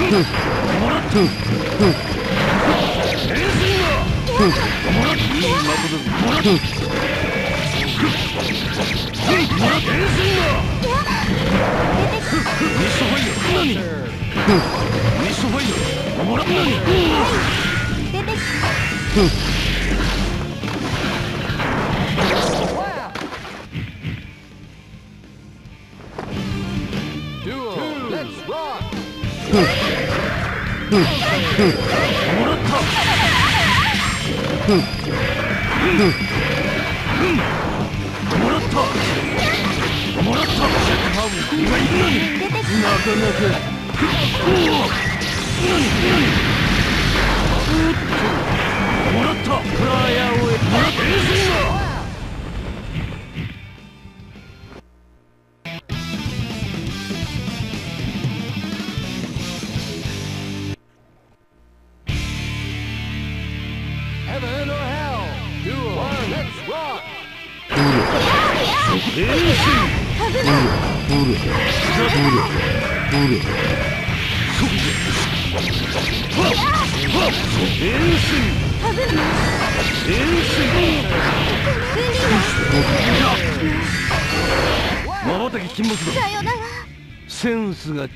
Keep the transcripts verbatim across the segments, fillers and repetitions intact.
センスが。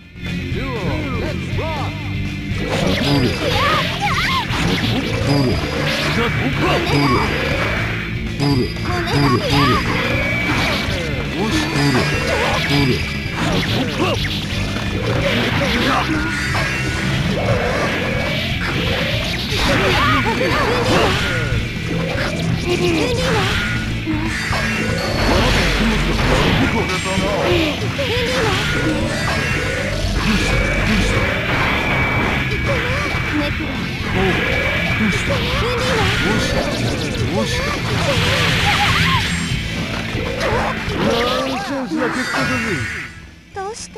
どうして？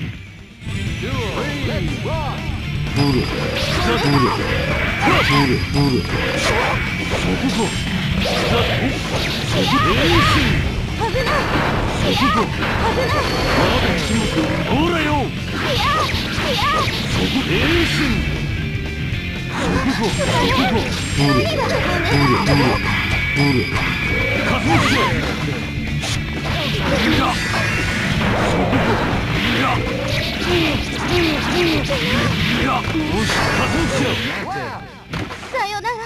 さよなら。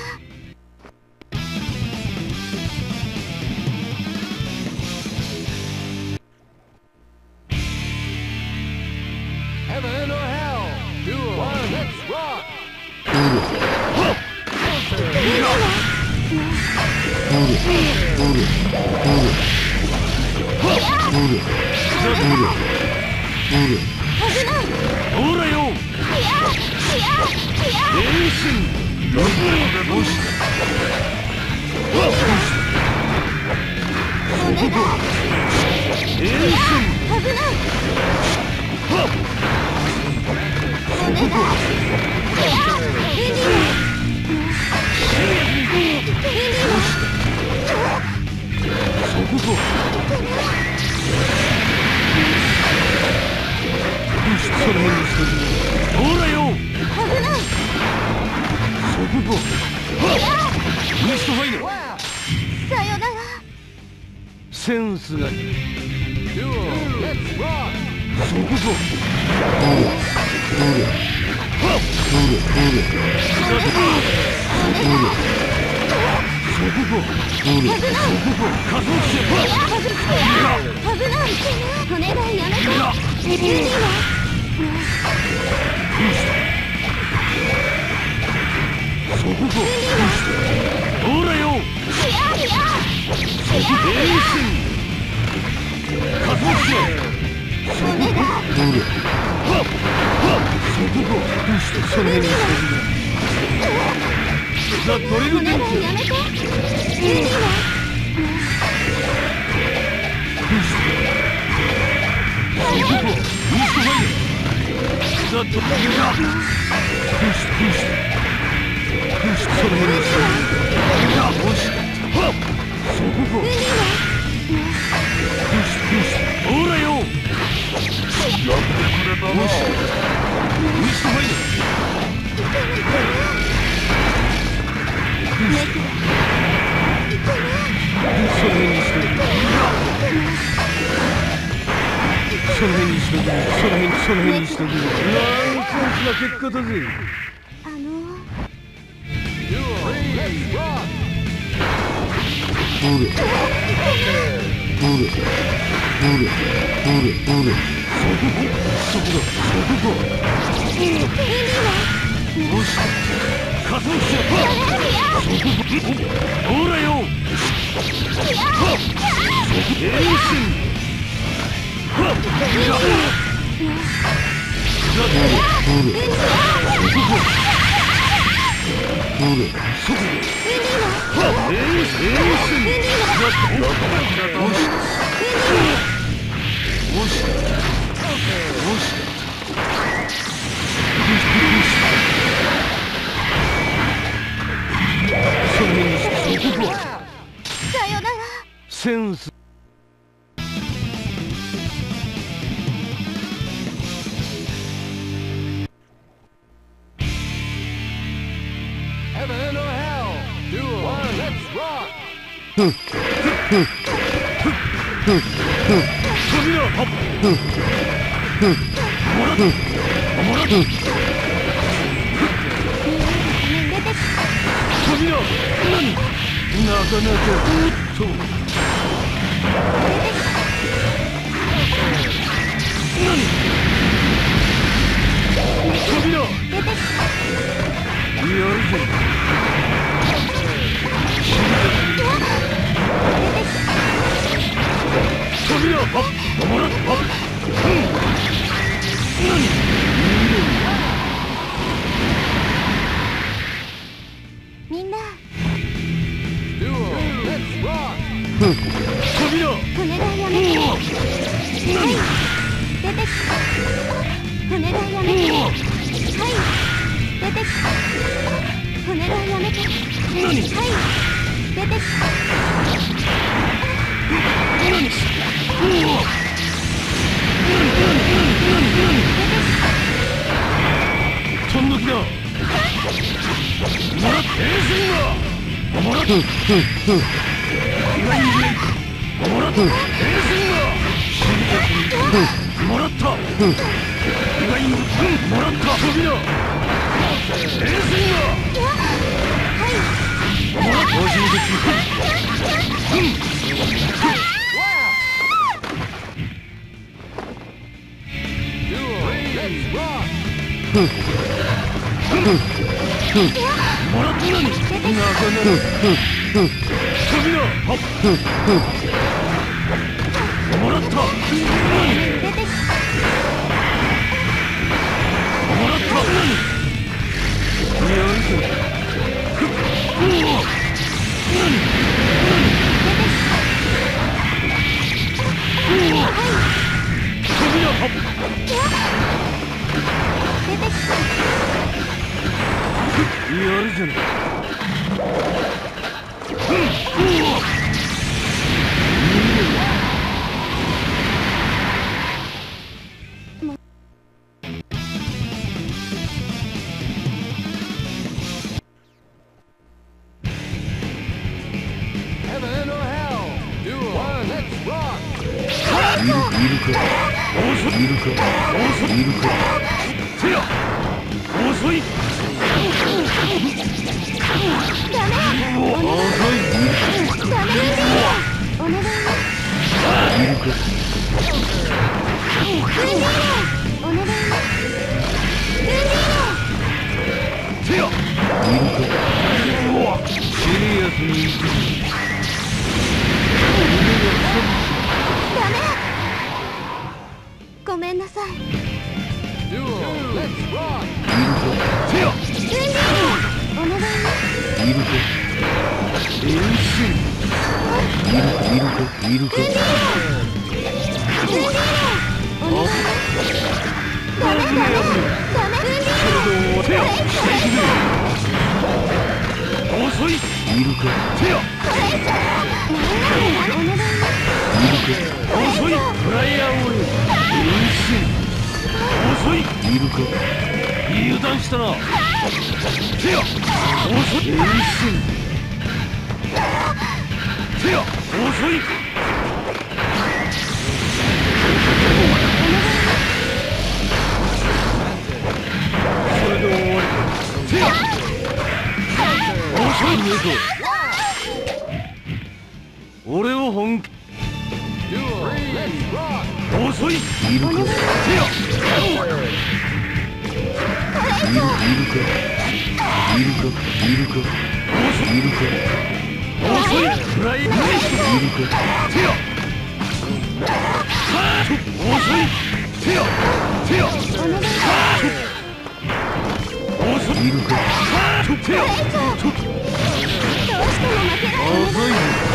Heaven or hell? Duel. One, let's rock. センスが。 ほらよ。 その辺にしとく。ナンセンスな結果だぜ。 あの Duel. Let's rock. ほれほれほれほれほれ。そこだそこだ。よし加速しよう。ほらよ。変身。 さよなら。 センス。 Heaven or hell. Duel. One. Let's rock. 扉はっもらったもらった扉何なかなかおっと何扉やるぜ扉はっもらったうん何みんな Duel. Let's rock. 扉お願いやめて。はい出てお願いやめて。はい出てお願いやめて。 何はい出て何うわ飛んどきだもらって変身だもらって意外にもらった変身だもらった意外にもらった扉変身だもらった個人的 Let's rock. もらったのになかなか扉はっもらった何もらった何やるぞうわ何何うわ扉はっやるじゃない。うん、うわ。 Heaven or hell. Duel. One. Let's rock. いるいるか。遅い。いるか。遅い。いるか。せや。遅い。 ダメ遅い。 ダメお願いねいるか。 お願いねせや。いるか。うわ。シリアスに行く。 ダメごめんなさい Duel. Let's rock. せや。 お願いねいるか。変身。いるか。いるか。いるか。 お願いねダメダメダメせや。していくぜ。遅い。いるか。せや。 お願いねいるか。遅い。フライヤーを変身。遅い。いるか。油断したな。せや。遅い。変身。せや。遅い。 ねえぞ。俺を本気 Duel. Let's rock. 遅い。いるか。手や。いるいるか。いるかいるか。遅い。いるか。遅い。フライ。いるか。手や。遅い。手や。手や。遅い。いるか。手や。遅い。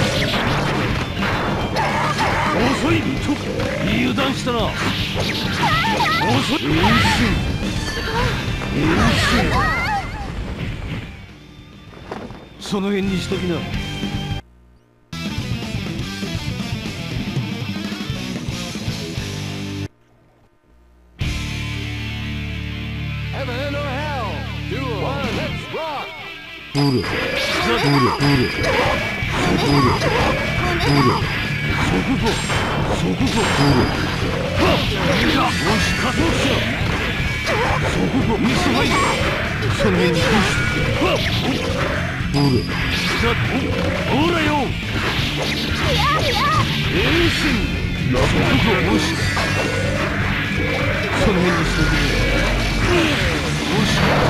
遅い。油断したな。遅い。遠心。遠心。その辺にしときな。 Heaven or hell. Duel. One. Let's rock. ほれ。ほれ。ほれ。ほれ。ほれ。そこか。そこか。ほれ。はっ。よし、加速しろ。そこか。ミスハイ。その辺にしとけ。ほれ。さあ、ほらよ。遠心。そこか。よし。その辺にしとけ。よし。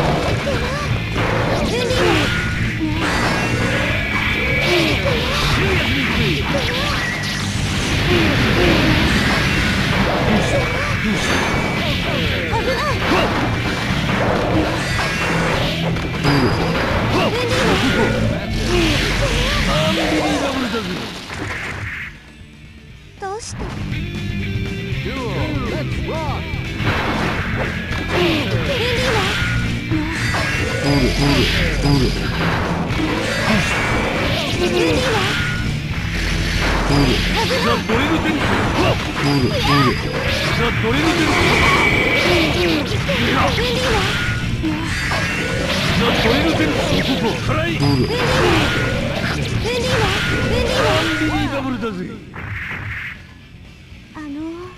どうして？ Duel. Let's rock. あの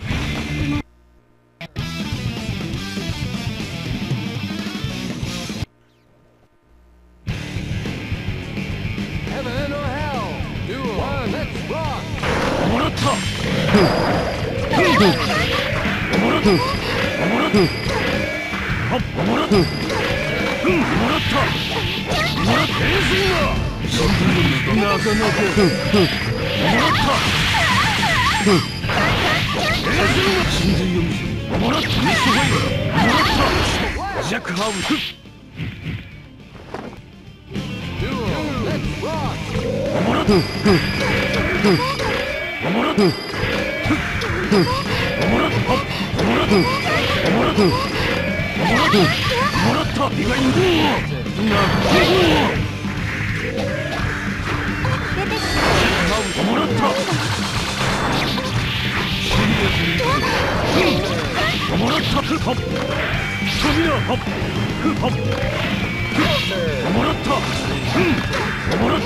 Heaven or hell. Duel. One. Let's rock. もらった。もらった。もらった。はっ、もらった。うん、もらった。もらった。変身だ。シンプルになかなか。もらった。変身だ。真髄を見せ。もらった。ミスファイア。もらった。ジャックハウス。 Duel. Let's rock. もらった。もらった。もらった。もらった。もらった。もらった。もらった。ビガイング。なっ。もらった。シリアスに。もらった。フッホッ。飛びな。ホッ。フッホッ。もらった。うん。もらった。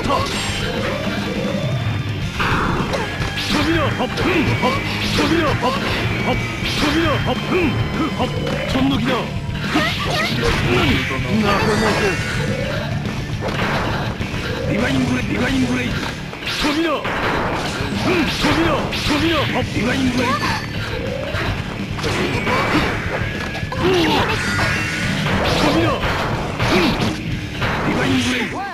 飛びな。ホッ。うん。ホッ。飛びな。ホッ。ホッ。飛びな。ホッ。うん。フッホッ。飛んどきな。何。なかなか。ビガインブレイ。ビガインブレイ。飛びな。うん。飛びな。飛びな。ホッ。ビガインブレイ。飛びな。うん。ビガインブレイ。 Wow.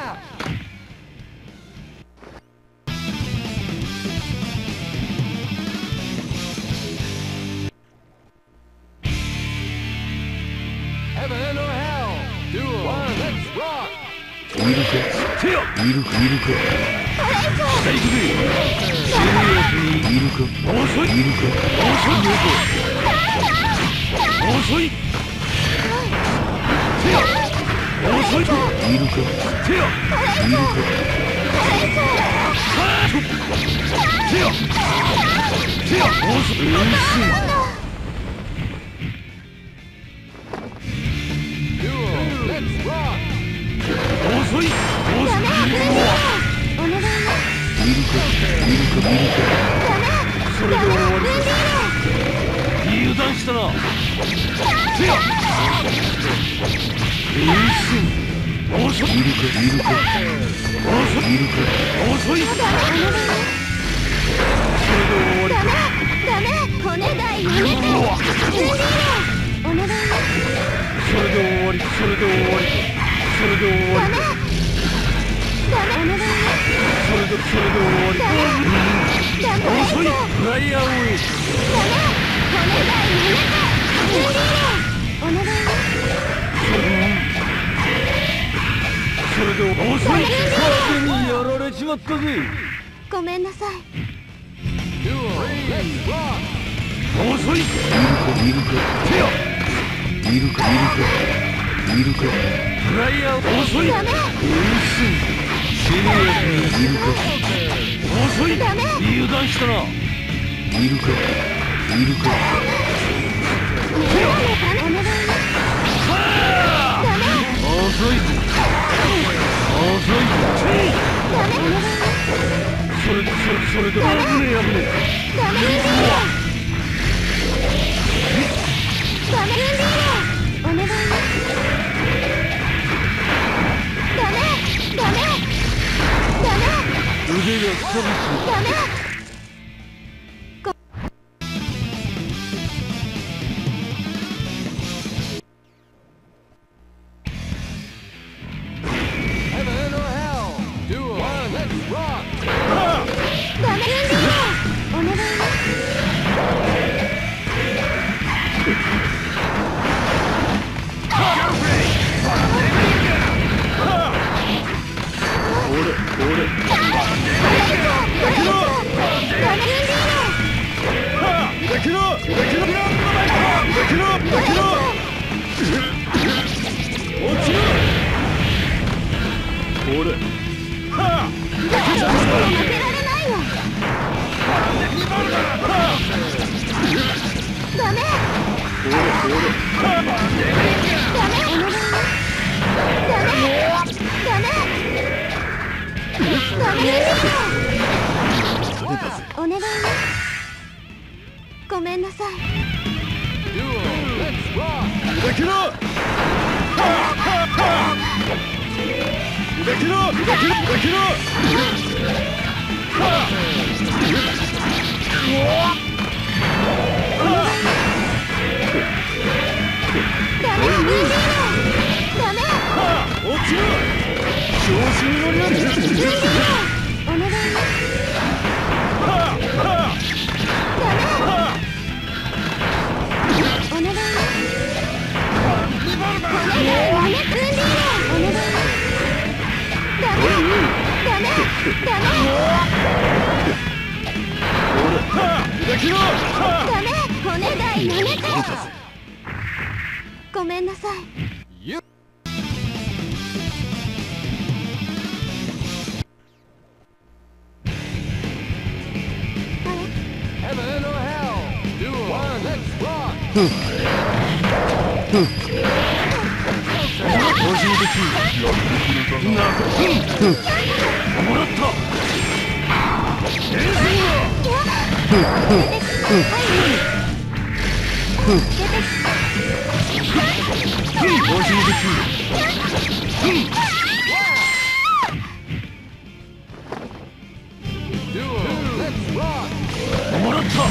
Heaven or hell. Duel. One. Let's rock. いるか。手や。いるか。いるか。下行くぜ。シリアスに。いるか。遅い。いるか。遅いよ。遅い。手や。遅いと。いるか。手や。いるか。手や。手や。遅い。遠心。 Duel. Let's rock. 遅い。遅い。 お願いね。 いるか。いるか。いるか。それで終わりだ。油断したな。手や。遠心。遅遅いいるかいるか遅いいるか遅いそれで終わりかダメ骨代やめてルンディーレお願いねそれで終わりそれで終わりそれで終わりダメダメお願いねそれでそれで終わりダメダメ遅いフライアウェイダメ骨代やめてルンディーレお願いねそれで遅い完全にやられちまったぜごめんなさい遅いいるかいるか手やいるかいるかいるかフライアウト遅いダメ変身シニアにいるか遅いダメ油断したないるかいるか手やお願いねダメ遅い遅い手ダメお願いねそれでそれそれで危ねえ危ねえダメルンディーレダメルンディーレお願いねダメダメダメ腕が錆びつダメダメルンディーレお願いね俺俺だけどだけどだけどだけど落ちろ俺は負けられないよダメ俺俺ダメお願いねダメダメダメお願いねごめんなさいだけどだけどだけどだけどダメルンディーレダメ落ちろ調子に乗りやがってルンディーレお願いねダメお願いねお願いやめルンディーレお願いねダメダメダメだけどダメ骨代やめてごめんなさいもらったもらった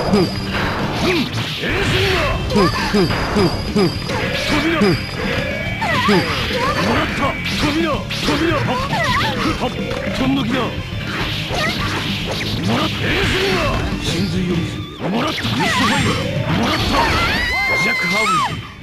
飛びな飛びなはっ飛んどきなもらった真髄を見せもらったミストファイアもらったジャック・ハーウィー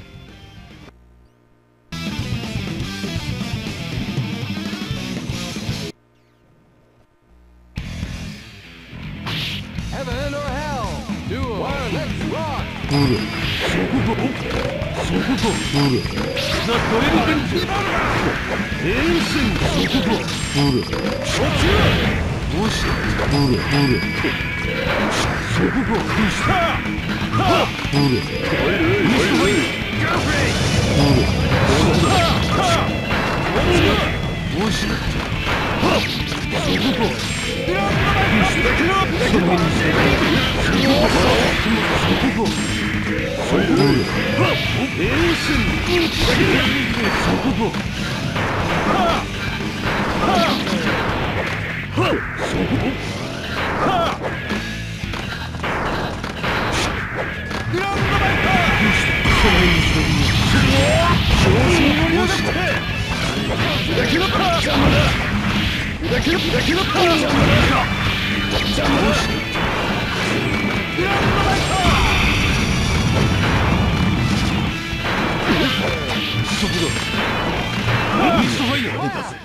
ほら、そこか、そこか、ほら、ザ・ドエルベンジャー変身、そこか、ほら、そっちだどうしたほら、ほら、そこか、どうしたほら、ほら、ミストファイアほら、そこだどうしたほら、そこかどうしたその辺にしてそこかそこかそこだ変身そこかグランドバイパー。 その辺にしてみよ調子に乗り上がって砕きのパー。邪魔だ。砕きの砕きのパー。邪魔だ。邪魔だ。グランドバイパー。 そこだ。ミストファイヤー出たぜ。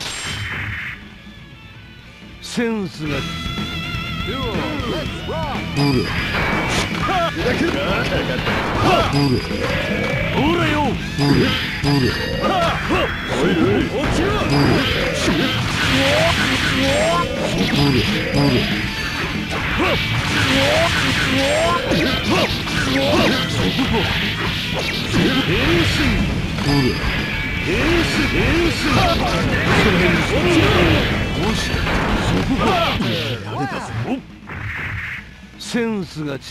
センスが。 デュオ、レッツロック。 ほら。 砕ける。 ほらよ。ほら。ほら。 おいおい、落ちろ。 ほら。ほら。センスが違う。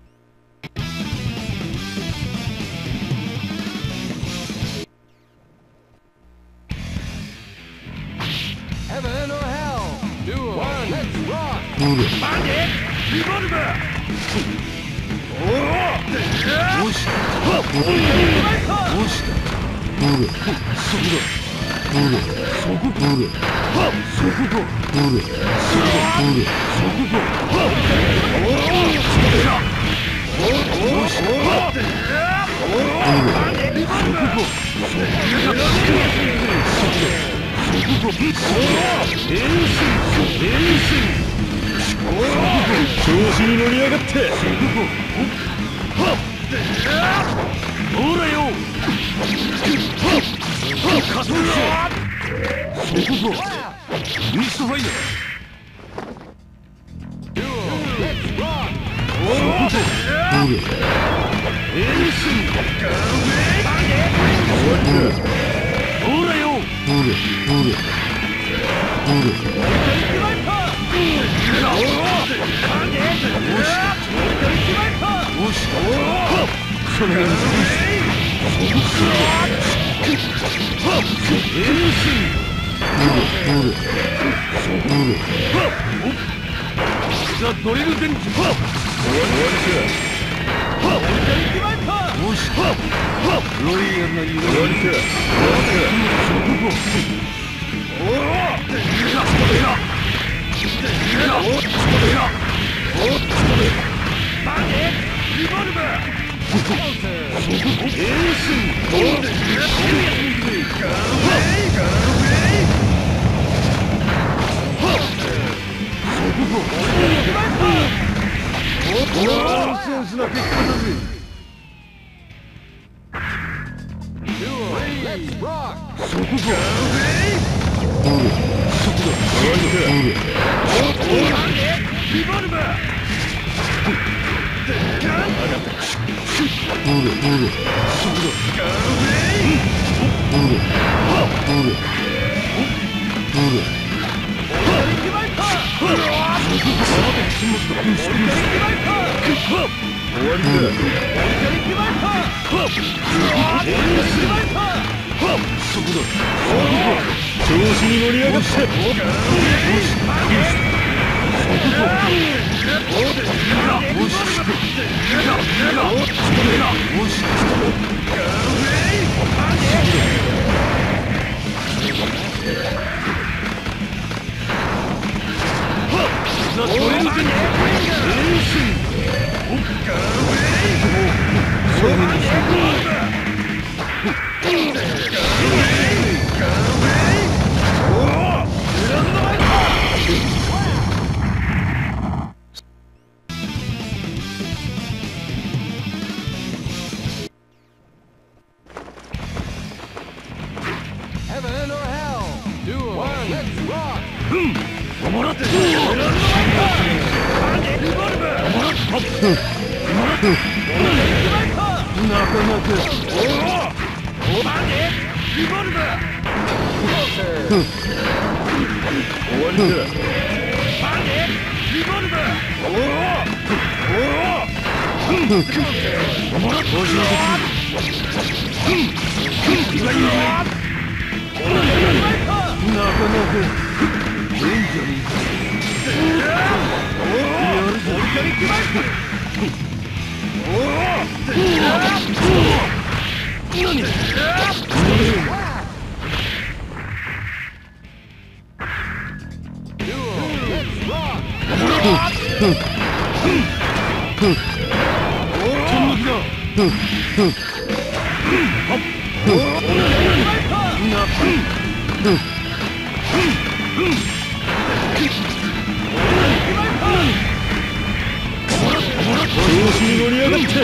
Heaven or hell. Duo, let's rock. ほら。 リボルバー。おお。 どうした。どうした。ほら。そこだ。ほら。そこ。ほら。そこか。ほら。そこ。ほら。そこか。おお。どうした。ほら。リボルバー。そこか。そこか。エース。エース。 調子に乗り上がって。 ほらよ。加速しろ。そこか。ミストファイヤー。 デュオ、レッツロック。 そこか。ほら。エース。ほらよ。ほら。ほら。ほら。その辺にザ・ドリル電気。ロイヤルな色リボルバー。 エース。ナンセンスな結果だぜ。 Duo, let's rock. そこか。ほら。そこだ。 リボルバー。 ほら。ほら。そこだ。ほら。ほら。ほら。調子に乗り上がって。 Heaven or hell. Duo, let's rock. もらって。なかなか。 リボルバー。 終わりだ。 リボルバー。 もらって。なかなか。いいんじゃねえか。 調子に乗り上がって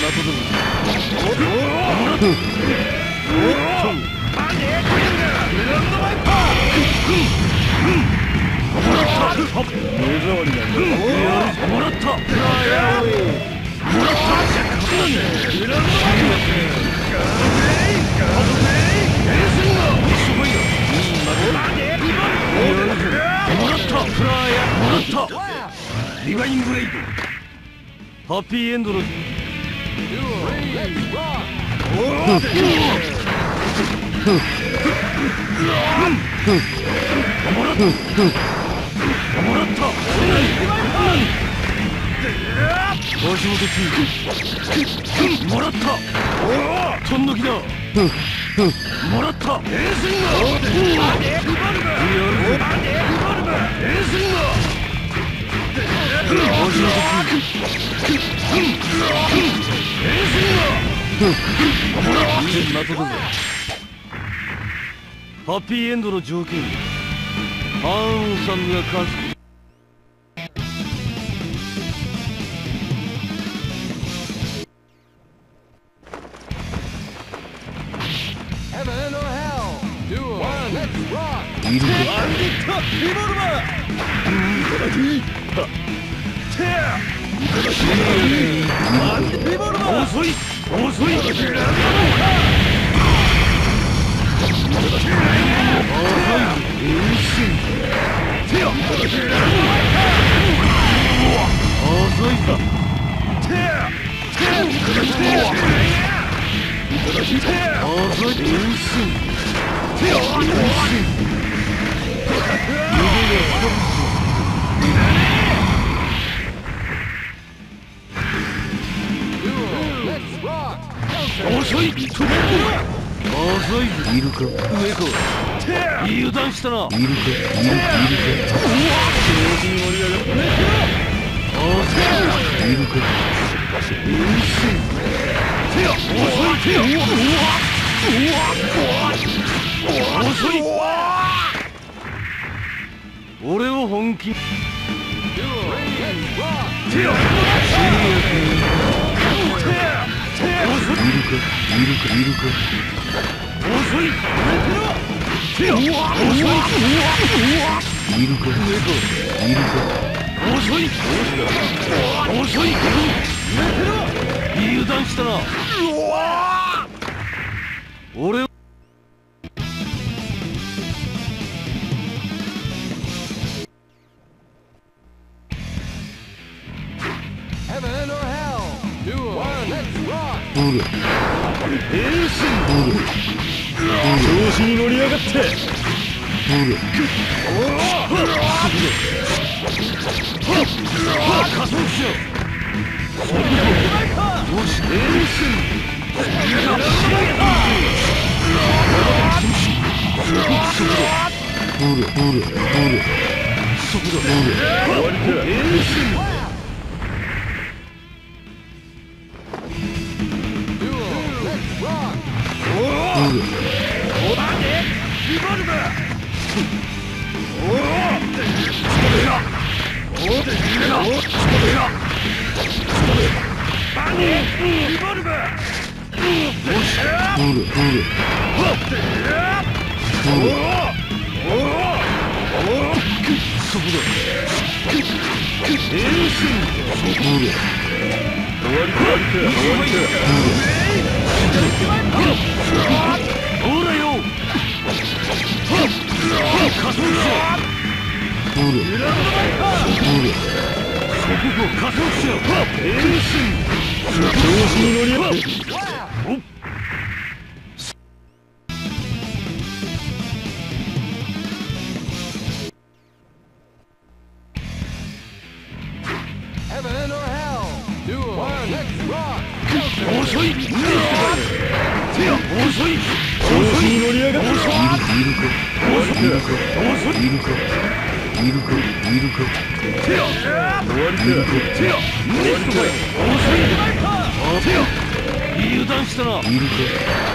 目障りなんだ。 もらった。リバインブレイド。ハッピーエンドの。もらった。足元中。もらった。とんのきだ。もらった。エースリンガー。エースリンガー。足元中。エースリンガー。もらった。待てだぞ。ハッピーエンドの条件。アーンさんが勝つ。いるか。リボルバー。遅い遅い。遅い。遅い。いるか。上か。油断したな。いるか。いるいるか。調子に盛り上がったね。遅い。いるか。遅い。手や。遅い。俺を本気。手や。いるか。いるか。いるか。遅い。手や。遅い。いるか。いるか。遅い。遅い。油断したな。俺を。ほら。エース。ほら。調子に乗り上がって。ほら。加速しろ。よし、エース。ほら、ほら、ほら。そこだ。ほら。エース。リボルバー。おお。バニー。リボルバー。よし。ほらほら。ほら。おお。おお。そこだ。エース。そこだ。終わりか終わりか終わりか。ほらよ。加速しろ。ほら。ほら。そこを加速しろ。エース。調子に乗り合って。おっ。Heaven or hell. 盛り上がってる。 いるかいるかいるかいるかいるか終わりか。 いるか終わりか。 油断したな。いるか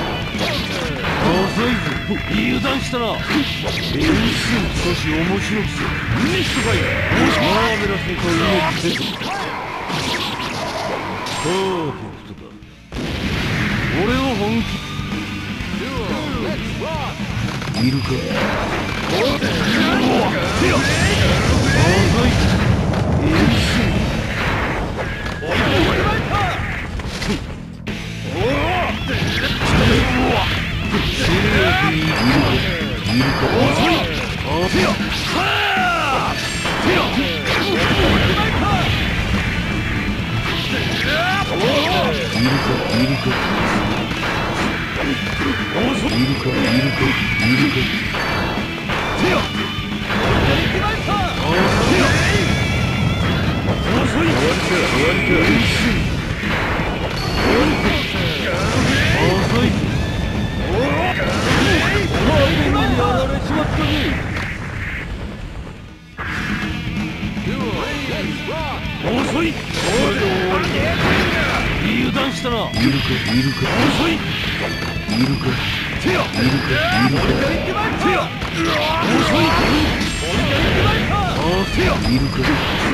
遅いぞ。油断したな。演習少し面白くせ。ミストかい。マーベラスにとイメージセット。パーフェクトだ。俺を本気。いるか。遅い。演習。遅い。油断したな。いるかいるか遅い。いるかいるかいるか遅い。いるか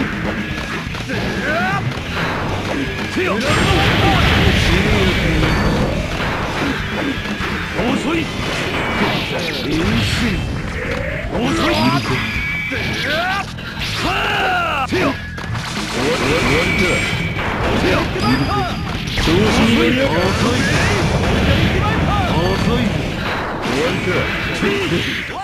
遅い。演習遅い。いるか調子に乗りやがる。遅い。終わりか。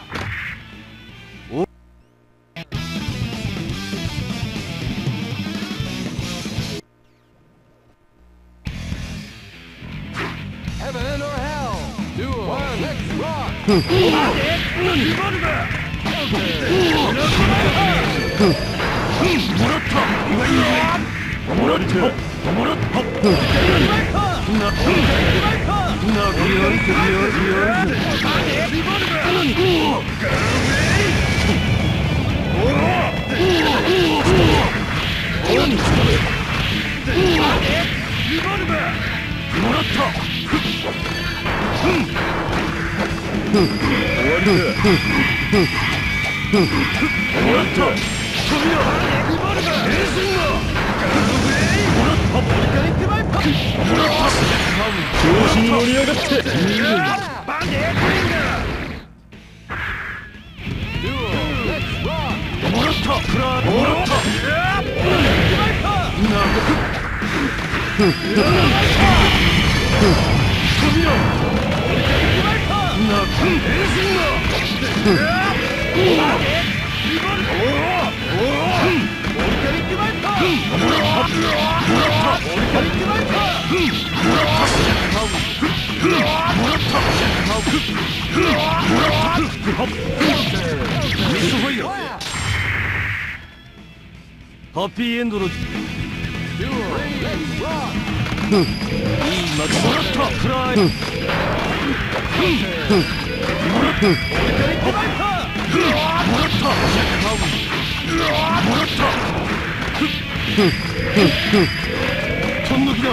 Heaven or hell? Duel. Let's rock. もらった。いわゆるもらった。もらった。な、な、やるけどやるやる。何？もらった。もらった。調子に乗り上がって。もらった。もらった。ハッピーエンドのいい巻きもらったフライもらったもらったもらったとんのきだ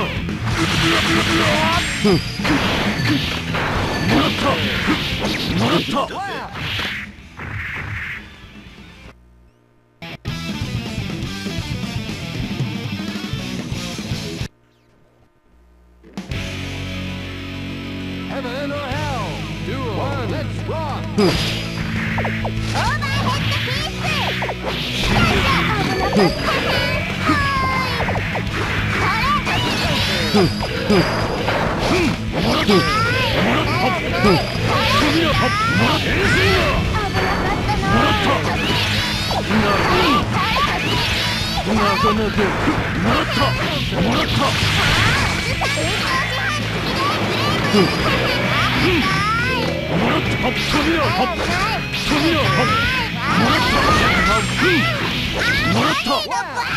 もらったもらった Heaven or hell? Duel. One, let's rock.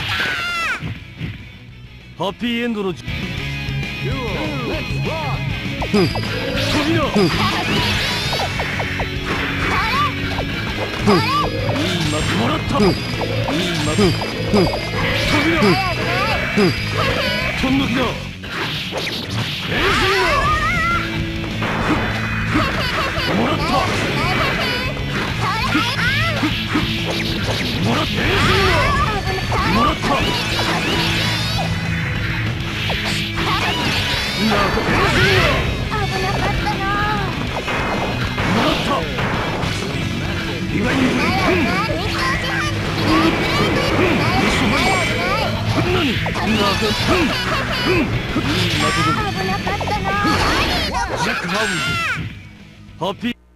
ハッピーエンドの Duel. Let's rock. 飛びな。いい幕もらった。いい幕。飛びな。飛んどきだ。変身だ。もらった。もらって変身だ。もらった。なあ、変身だ。 危なかったな。 もらった。リバイング。何？なんか、うん、うん、いい的だ。 危なかったな。 ジャックハウンド。ハッピー。